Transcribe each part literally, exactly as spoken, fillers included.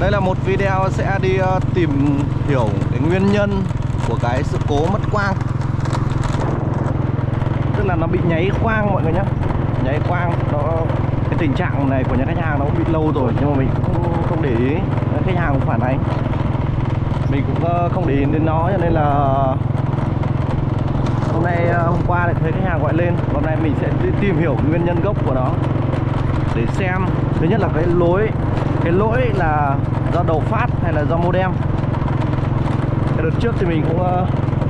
Đây là một video sẽ đi uh, tìm hiểu cái nguyên nhân của cái sự cố mất quang. Tức là nó bị nháy quang mọi người nhé. Nháy quang, nó cái tình trạng này của nhà khách hàng nó cũng bị lâu rồi, nhưng mà mình cũng không để ý. Khách hàng cũng phản ánh, mình cũng uh, không để ý đến nó, cho nên là hôm nay uh, hôm qua lại thấy khách hàng gọi lên. Hôm nay mình sẽ đi tìm hiểu nguyên nhân gốc của nó để xem thứ nhất là cái lỗi cái lỗi là do đầu phát hay là do modem. Cái đợt trước thì mình cũng uh,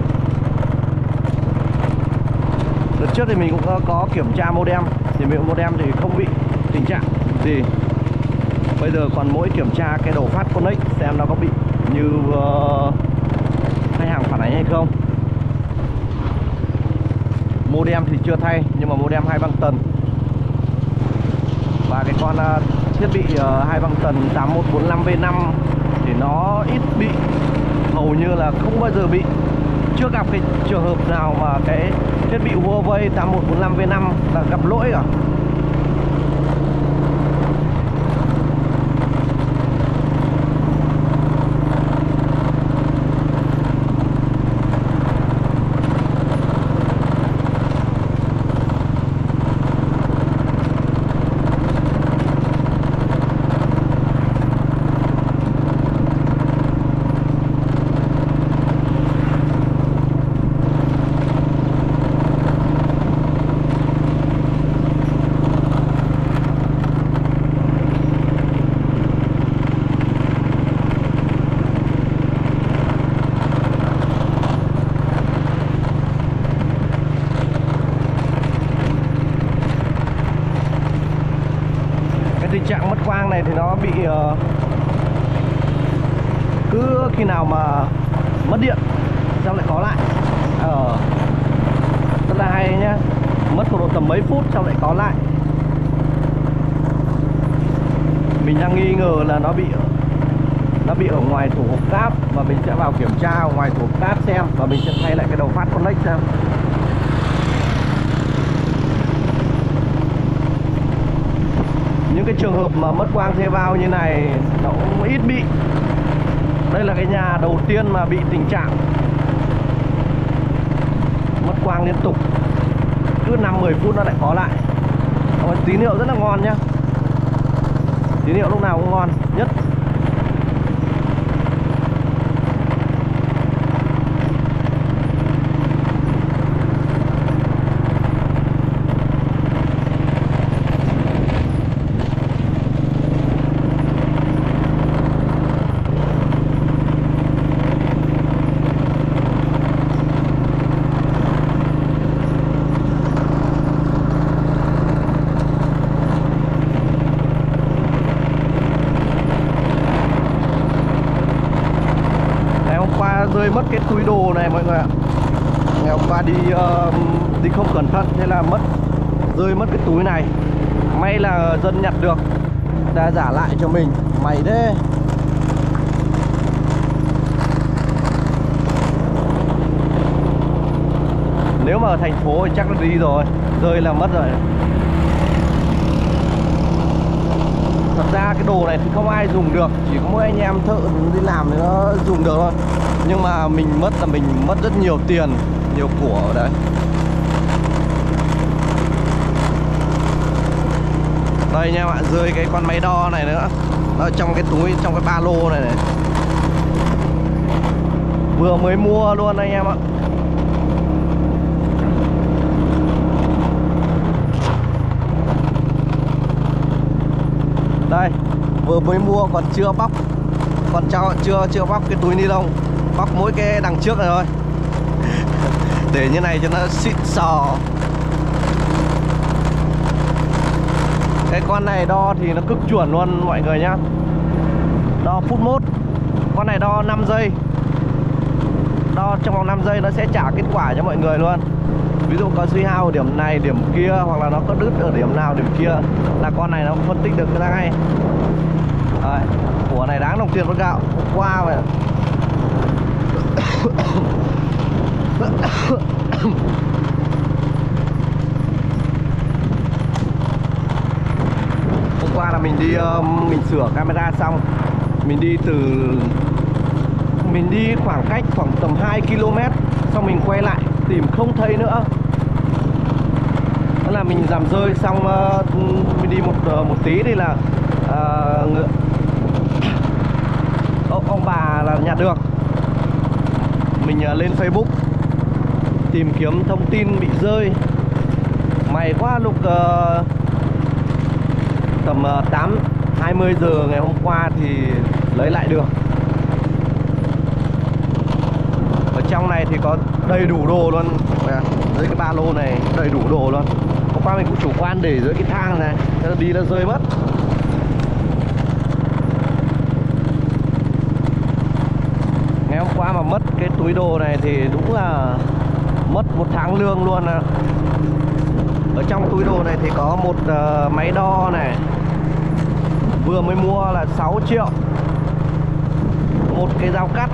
đợt trước thì mình cũng uh, có kiểm tra modem, thì mình modem thì không bị tình trạng gì. Bây giờ còn mỗi kiểm tra cái đầu phát connect xem nó có bị như uh, khách hàng phản ánh hay không. Modem thì chưa thay, nhưng mà modem hai băng tần và cái con uh, thiết bị uh, hai băng tần tám một bốn năm V năm thì nó ít bị, hầu như là không bao giờ bị. Chưa gặp cái trường hợp nào mà cái thiết bị Huawei tám một bốn năm V năm là gặp lỗi cả. Tình trạng mất quang này thì nó bị uh, cứ khi nào mà mất điện xong lại có lại, uh, rất là hay nhá, mất một độ tầm mấy phút xong lại có lại. Mình đang nghi ngờ là nó bị nó bị ở ngoài tủ hộp cáp, và mình sẽ vào kiểm tra ở ngoài tủ hộp cáp xem, và mình sẽ thay lại cái đầu phát connect xem. Những cái trường hợp mà mất quang thuê bao như này nó cũng ít bị. Đây là cái nhà đầu tiên mà bị tình trạng mất quang liên tục, cứ năm mười phút nó lại có lại. Tín hiệu rất là ngon nhá, tín hiệu lúc nào cũng ngon nhất. Rơi mất cái túi đồ này mọi người ạ. Ngày hôm qua đi uh, đi không cẩn thận, thế là mất rơi mất cái túi này. May là dân nhặt được, đã giả lại cho mình. Mày thế. Nếu mà ở thành phố thì chắc là đi rồi, rơi là mất rồi. Thật ra cái đồ này thì không ai dùng được, chỉ có mỗi anh em thợ đi làm thì nó dùng được thôi. Nhưng mà mình mất là mình mất rất nhiều tiền, nhiều của ở đấy. Đây nha bạn, rơi cái con máy đo này nữa. Nó trong cái túi, trong cái ba lô này này. Vừa mới mua luôn anh em ạ. Đây, vừa mới mua còn chưa bóc, còn cho chưa chưa bóc cái túi ni lông, bóc mỗi cái đằng trước này thôi. Để như này cho nó xịn sò. Cái con này đo thì nó cực chuẩn luôn mọi người nhá. Đo phút mốt. Con này đo năm giây. Đo trong vòng năm giây nó sẽ trả kết quả cho mọi người luôn. Ví dụ có suy hao ở điểm này, điểm kia, hoặc là nó có đứt ở điểm nào, điểm kia, là con này nó phân tích được cái ra ngay. Đấy, của này đáng đồng tiền con gạo. Hôm qua vậy. Hôm qua là mình đi uh, mình sửa camera xong, Mình đi từ Mình đi khoảng cách khoảng tầm hai ki lô mét, xong mình quay lại tìm không thấy nữa. Đó là mình giảm rơi xong uh, mình đi một uh, một tí thì là uh, ngựa... ông, ông bà là nhặt được. Mình uh, lên Facebook tìm kiếm thông tin bị rơi. May quá lúc uh, tầm uh, tám hai mươi giờ ngày hôm qua thì lấy lại được. Ở trong này thì có đầy đủ đồ luôn. Dưới cái ba lô này đầy đủ đồ luôn. Hôm qua mình cũng chủ quan để dưới cái thang này, đi nó rơi mất. Ngày hôm qua mà mất cái túi đồ này thì đúng là mất một tháng lương luôn à. Ở trong túi đồ này thì có một uh, máy đo này, vừa mới mua là sáu triệu. Một cái dao cắt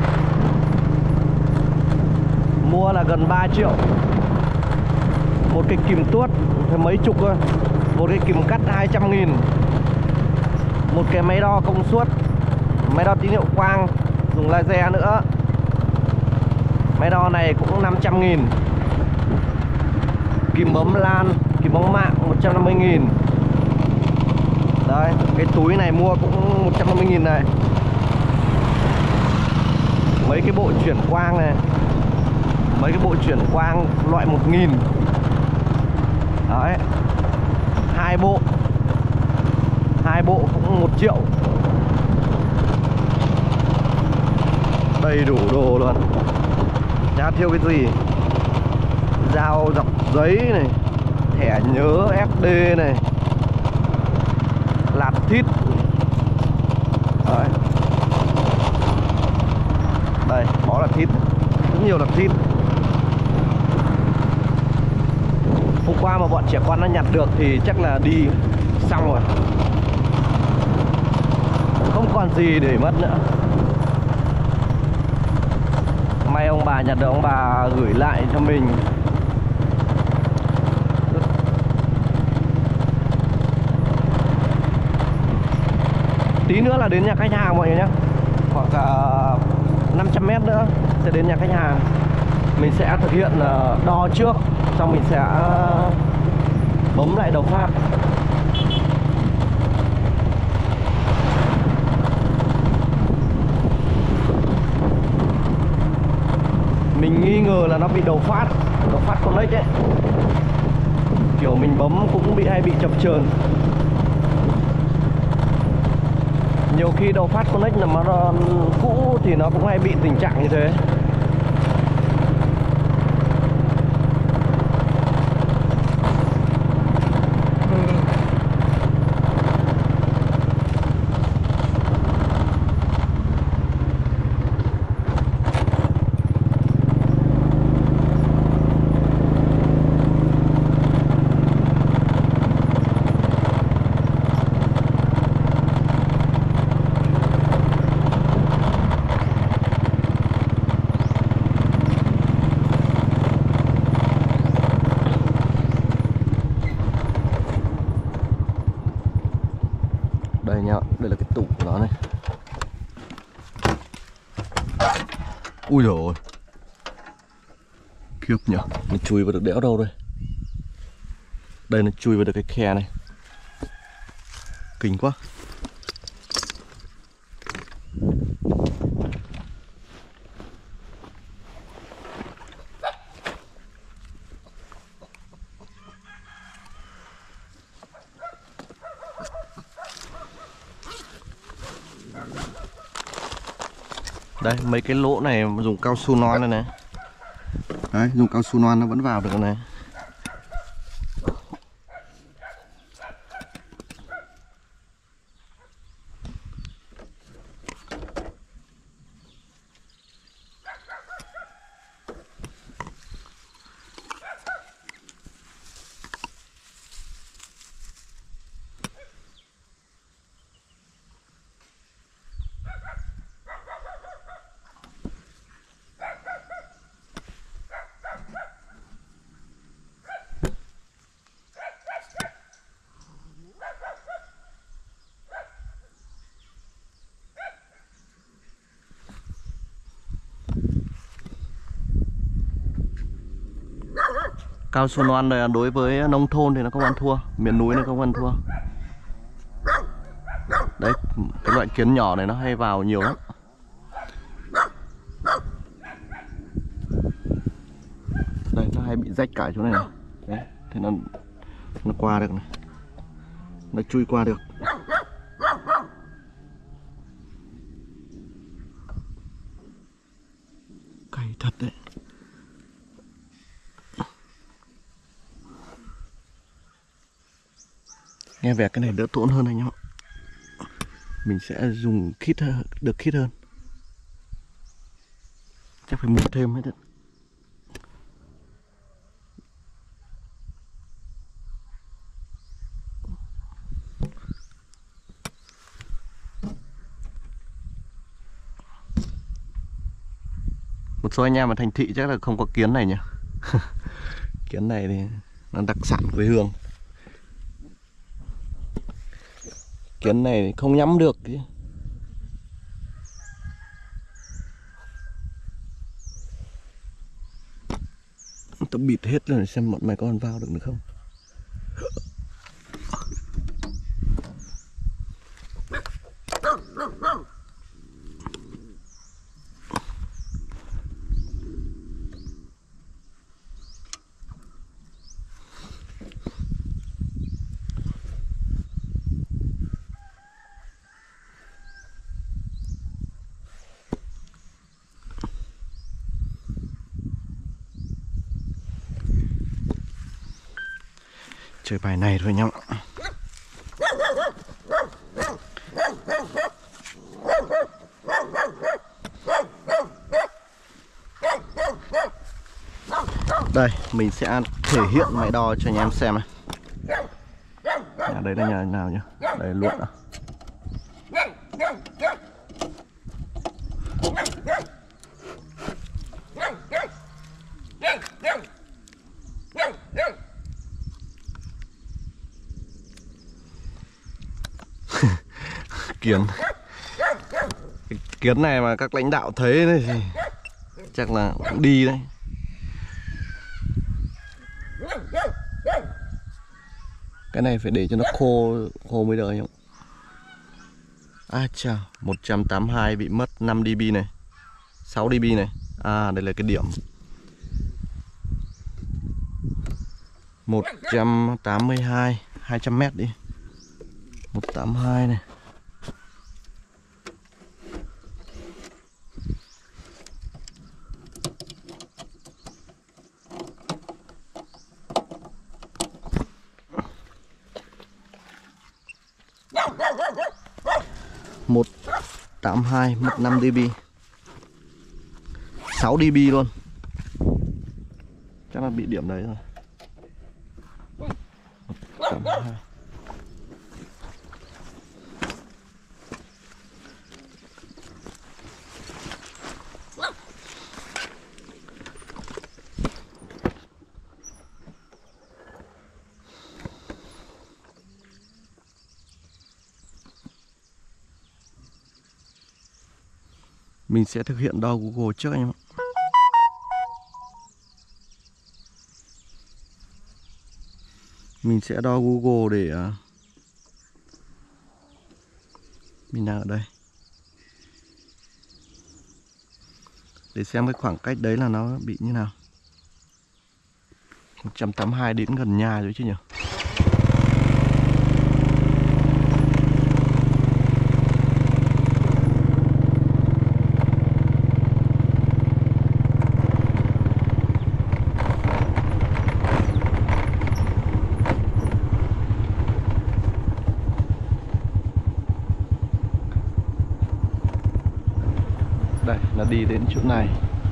mua là gần ba triệu. Một cái kìm tuốt mấy chục thôi. Một cái kìm cắt hai trăm nghìn. Một cái máy đo công suất, máy đo tín hiệu quang dùng laser nữa. Máy đo này cũng năm trăm nghìn. Kìm bấm LAN, kìm bóng mạng một trăm năm mươi nghìn. Đấy, cái túi này mua cũng một trăm năm mươi nghìn này. Mấy cái bộ chuyển quang này, mấy cái bộ chuyển quang loại một nghìn. Đấy, hai bộ, hai bộ cũng một triệu. Đầy đủ đồ luôn, chả thiếu cái gì. Dao dọc giấy này, thẻ nhớ ét đê này, lạt thít. Đấy, đây, bó lạt thít, rất nhiều lạt thít. Hôm qua mà bọn trẻ con nó nhặt được thì chắc là đi xong rồi, không còn gì để mất nữa. May ông bà nhặt được, ông bà gửi lại cho mình. Tí nữa là đến nhà khách hàng mọi người nhé. Khoảng uh, năm trăm mét nữa sẽ đến nhà khách hàng. Mình sẽ thực hiện uh, đo trước, xong mình sẽ uh, bấm lại đầu phát. Mình nghi ngờ là nó bị đầu phát, đầu phát connect ấy. Kiểu mình bấm cũng bị hay bị chập chờn. Nhiều khi đầu phát connect là nó cũ thì nó cũng hay bị tình trạng như thế. Đây nhá, đây là cái tủ của nó này. Ui dồi ôi, khiếp nhỉ, mình chui vào được đéo đâu đây. Đây nó chui vào được cái khe này, kinh quá. Đây, mấy cái lỗ này dùng cao su non này này. Đấy, dùng cao su non nó vẫn vào được này. Cao su non này đối với nông thôn thì nó không ăn thua, miền núi nó không ăn thua. Đấy, cái loại kiến nhỏ này nó hay vào nhiều lắm. Đây, nó hay bị rách cả chỗ này này. Đấy, thì nó nó qua được này. Nó chui qua được. Cay thật đấy. Nghe vẻ cái này đỡ tốn hơn anh em ạ. Mình sẽ dùng kit được kit hơn. Chắc phải mua thêm hết đấy. Một số anh em ở thành thị chắc là không có kiến này nhỉ. Kiến này thì nó đặc sản quê hương. Kiến này thì không nhắm được chứ. Tao bịt hết rồi xem bọn mày có còn vào được nữa không. Chơi bài này thôi nhá. Đây, mình sẽ thể hiện máy đo cho anh em xem này. Nhà đấy là nhà nào nhỉ? Đây luôn à. Kiến. Cái kiến này mà các lãnh đạo thấy đấy thì chắc là cũng đi đấy. Cái này phải để cho nó khô khô mới được không? À chà, một trăm tám mươi hai bị mất năm dB này, sáu dB này. À đây là cái điểm một trăm tám mươi hai, hai trăm mét đi. một trăm tám mươi hai này. một tám hai mất năm dB, sáu dB luôn. Chắc là bị điểm đấy rồi. một tám hai. Mình sẽ thực hiện đo Google trước anh em ạ. Mình sẽ đo Google để uh... mình đang ở đây để xem cái khoảng cách đấy là nó bị như nào. Một trăm tám mươi hai đến gần nhà rồi chứ nhỉ. Đây, nó đi đến chỗ này.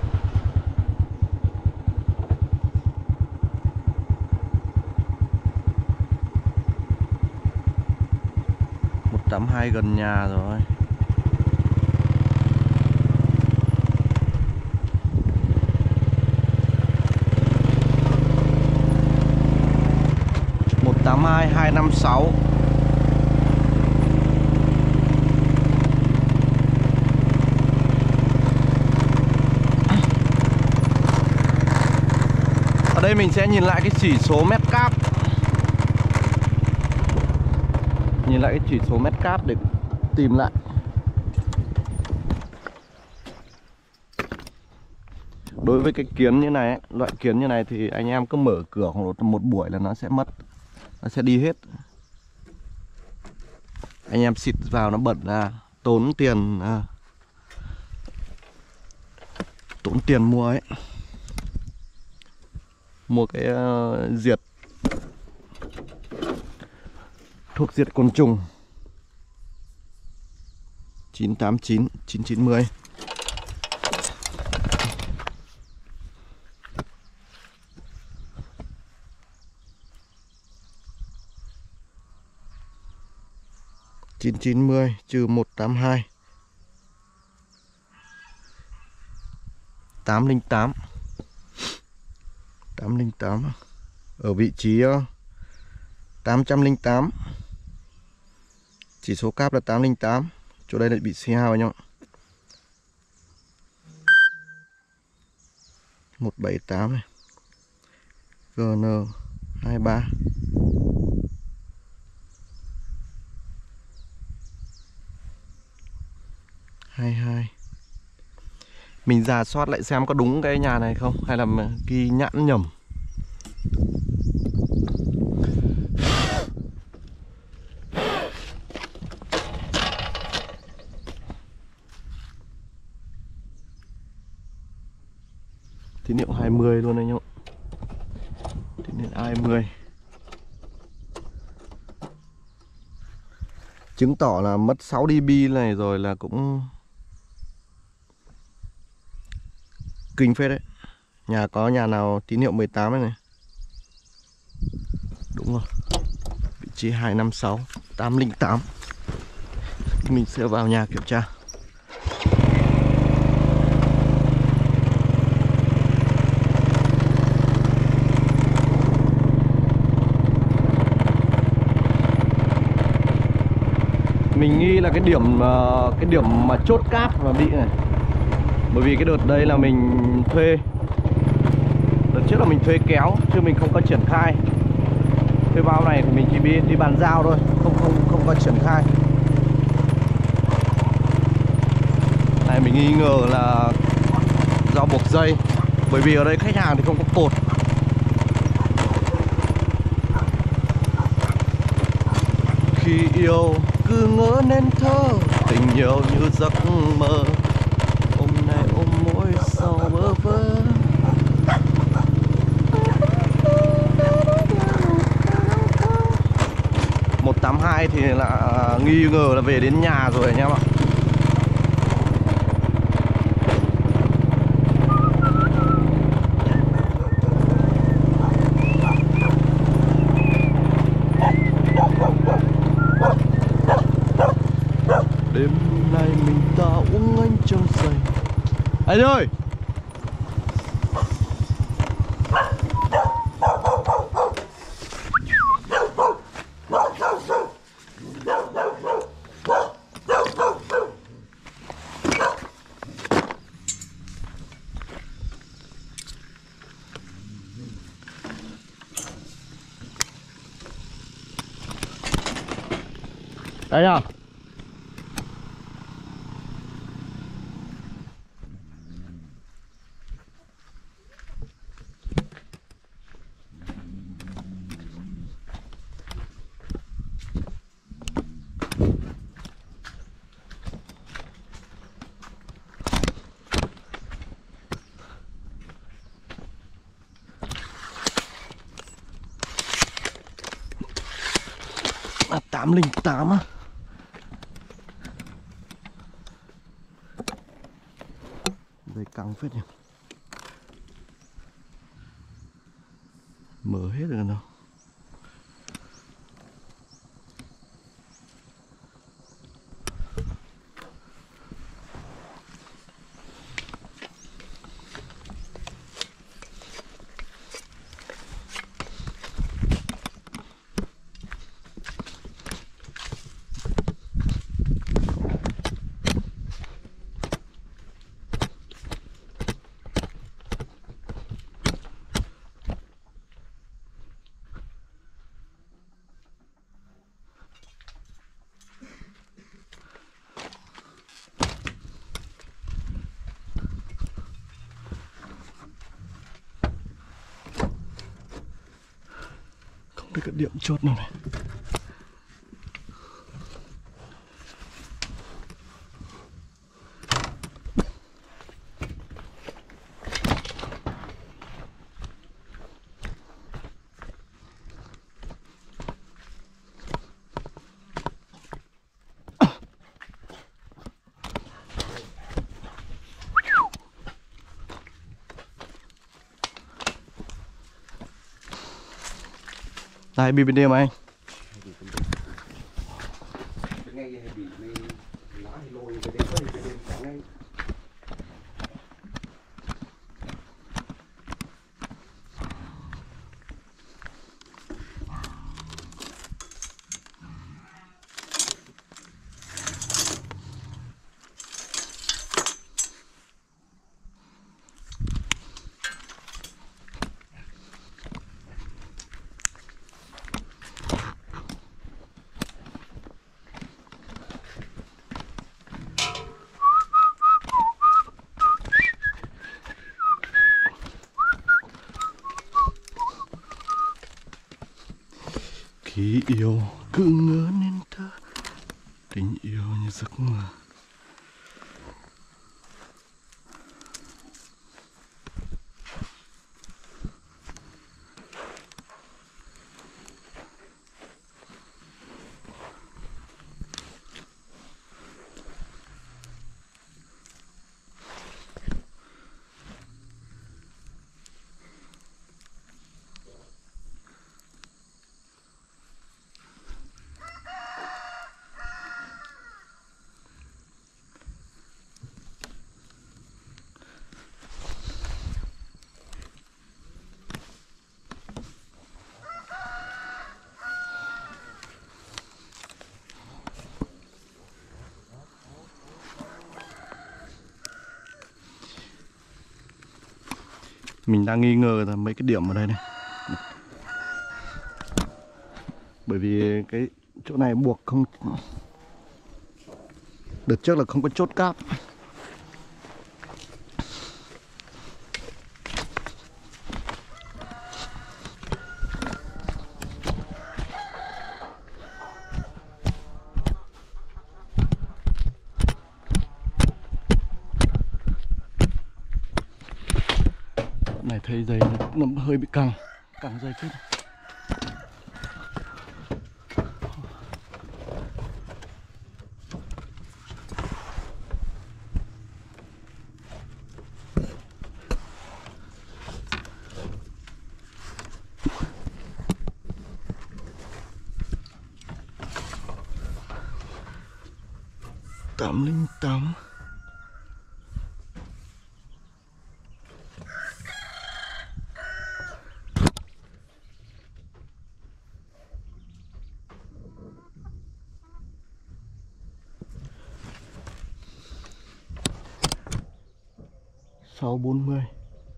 một tám hai gần nhà rồi. một tám hai, hai năm sáu. Ở đây mình sẽ nhìn lại cái chỉ số mét cáp. Nhìn lại cái chỉ số mét cáp để tìm lại. Đối với cái kiến như này ấy, loại kiến như này thì anh em cứ mở cửa khoảng một, một buổi là nó sẽ mất. Nó sẽ đi hết. Anh em xịt vào nó bẩn ra, tốn tiền à, tốn tiền mua ấy. Mua cái uh, diệt thuốc diệt côn trùng chín tám chín chín chín mươi. chín chín mươi trừ một tám hai tám không tám tám không tám ở vị trí tám không tám. Chỉ số cáp là tám không tám. Chỗ đây lại bị xì hao anh em ạ. một bảy tám này. G N hai ba. hai hai. Mình rà soát lại xem có đúng cái nhà này không, hay là ghi nhãn nhầm. Tín hiệu hai mươi luôn anh em ạ. Tín hiệu hai mươi. Chứng tỏ là mất sáu D B này rồi là cũng kinh phết đấy. Nhà có nhà nào tín hiệu mười tám này này. Đúng rồi. Vị trí hai năm sáu tám không tám. Mình sẽ vào nhà kiểm tra. Mình nghi là cái điểm cái điểm mà chốt cáp mà bị này. Bởi vì cái đợt đây là mình thuê, đợt trước là mình thuê kéo chứ mình không có triển khai. Thuê bao này thì mình chỉ đi, đi bàn giao thôi, không không không có triển khai. Này mình nghi ngờ là do buộc dây, bởi vì ở đây khách hàng thì không có cột. Khi yêu cứ ngỡ nên thơ, tình yêu như giấc mơ, hôm nay ôm môi sau bơ vơ. một tám hai thì là nghi ngờ là về đến nhà rồi anh em ạ. Đêm nay mình ta uống anh trong say. Anh ơi! Đây nào. À, tám không tám á. Đây căng phết nhỉ. Mở hết rồi đâu. Đây cái điểm chốt này này. Đây bị bên đêm anh. Khi yêu cứ ngỡ nên thơ, tình yêu như giấc mơ. Mình đang nghi ngờ là mấy cái điểm ở đây này. Bởi vì cái chỗ này buộc không. Đợt trước là không có chốt cáp. Này thấy dây nó hơi bị căng, căng dây chút. tám linh tám. Sáu bốn mươi.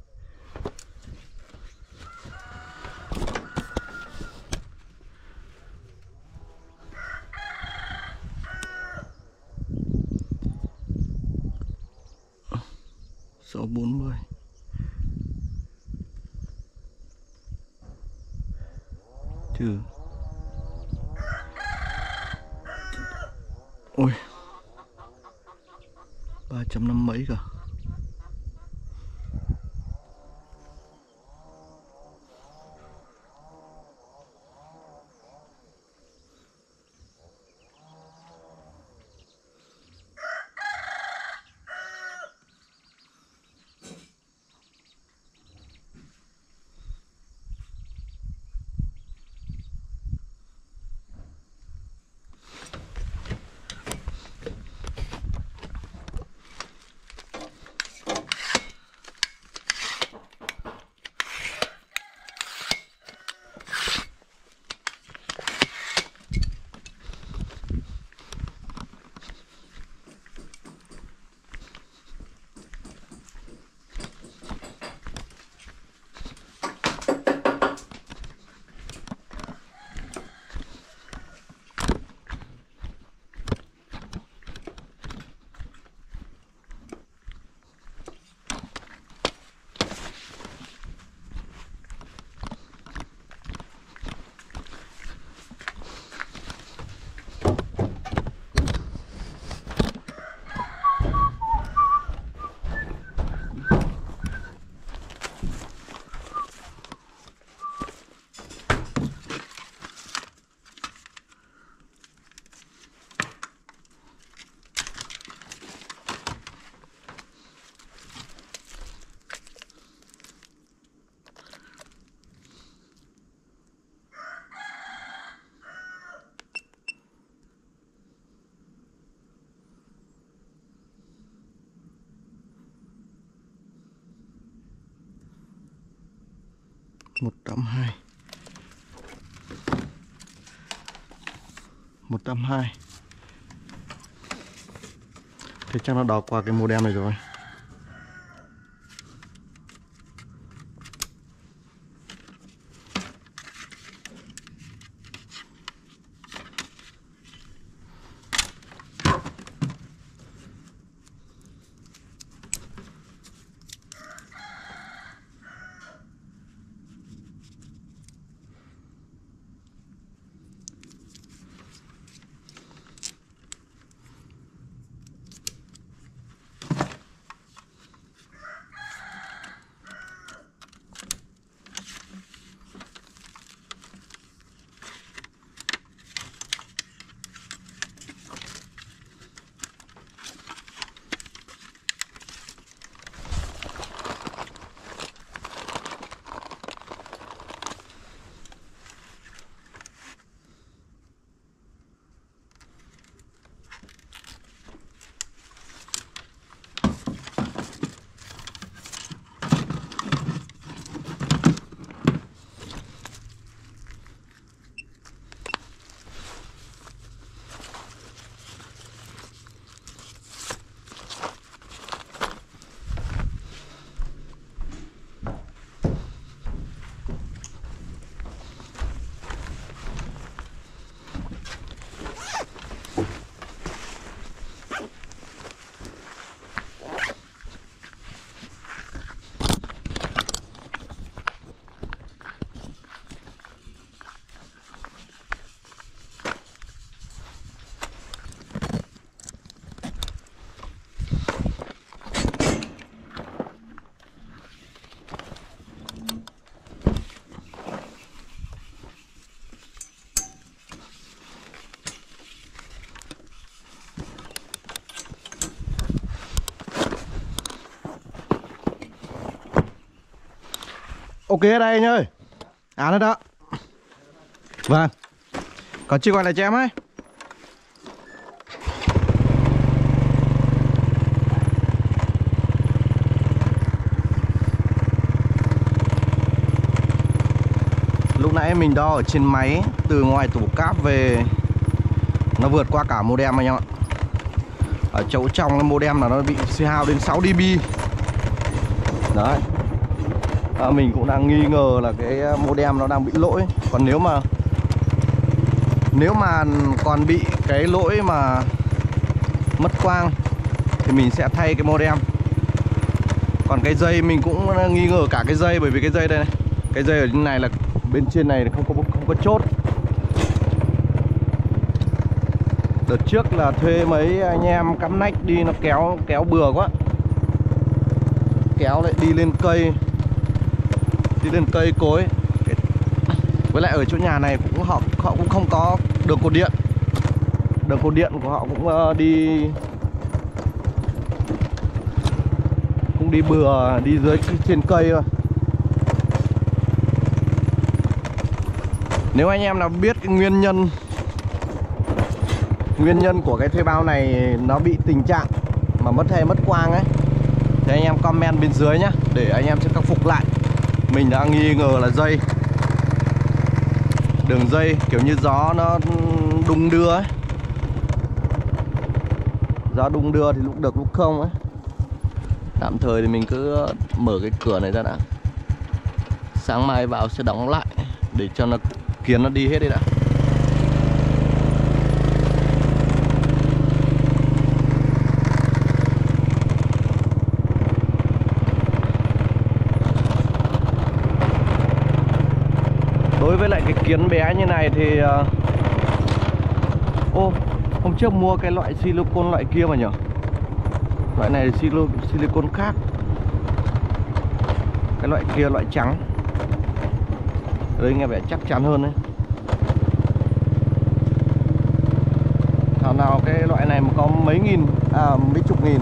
Sáu bốn mươi. Trừ. Ôi. Ba trăm năm mấy cả. một trăm hai. một trăm hai. Thế chắc nó đo qua cái modem này rồi. Ok đây anh ơi. À đây đó. Vâng. Còn chưa gọi lại cho em ấy. Lúc nãy mình đo ở trên máy, từ ngoài tủ cáp về nó vượt qua cả modem anh em ạ. Ở chỗ trong cái modem là nó bị suy hao đến sáu đê bê. Đấy. À, mình cũng đang nghi ngờ là cái modem nó đang bị lỗi. Còn nếu mà Nếu mà còn bị cái lỗi mà mất quang thì mình sẽ thay cái modem. Còn cái dây mình cũng nghi ngờ cả cái dây, bởi vì cái dây đây này, cái dây ở trên này là bên trên này không có không có chốt. Đợt trước là thuê mấy anh em cắm nách đi, nó kéo kéo bừa quá, kéo lại đi lên cây, đi lên cây cối. Với lại ở chỗ nhà này cũng họ họ cũng không có đường cột điện, đường cột điện của họ cũng uh, đi cũng đi bừa, đi dưới trên cây thôi. Nếu anh em nào biết cái nguyên nhân Nguyên nhân của cái thuê bao này nó bị tình trạng mà mất hay mất quang ấy, thì anh em comment bên dưới nhá, để anh em sẽ khắc phục lại. Mình đã nghi ngờ là dây, đường dây kiểu như gió nó đung đưa ấy, gió đung đưa thì lúc được lúc không ấy. Tạm thời thì mình cứ mở cái cửa này ra đã, sáng mai vào sẽ đóng lại để cho nó kiến nó đi hết đi đã. Đối với lại cái kiến bé như này thì uh... ô, hôm trước mua cái loại silicon loại kia mà nhỉ? Loại này là silicon khác. Cái loại kia loại trắng. Đây nghe vẻ chắc chắn hơn đấy. Thảo nào cái loại này mà có mấy nghìn, à mấy chục nghìn.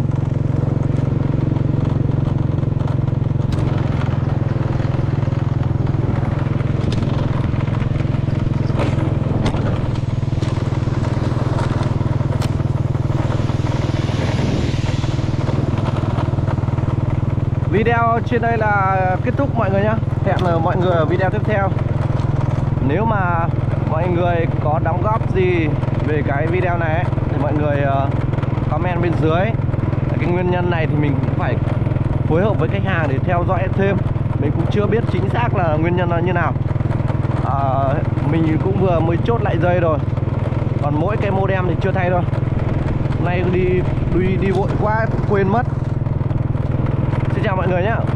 Video trên đây là kết thúc mọi người nhé. Hẹn mọi người ở video tiếp theo. Nếu mà mọi người có đóng góp gì về cái video này ấy, thì mọi người uh, comment bên dưới. Cái nguyên nhân này thì mình cũng phải phối hợp với khách hàng để theo dõi thêm. Mình cũng chưa biết chính xác là nguyên nhân là như nào. à, Mình cũng vừa mới chốt lại dây rồi, còn mỗi cái modem thì chưa thay thôi. Hôm nay đi đi đi vội quá quên mất. Xin chào mọi người nhé.